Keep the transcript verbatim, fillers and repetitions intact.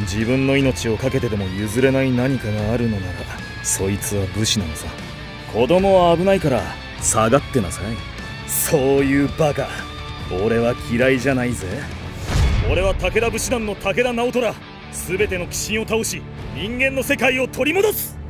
自分の命を懸けてでも譲れない何かがあるのなら、そいつは武士なのさ。子供は危ないから下がってなさい。そういうバカ、俺は嫌いじゃないぜ。俺は武田武士団の武田直虎。全ての鬼神を倒し、人間の世界を取り戻す。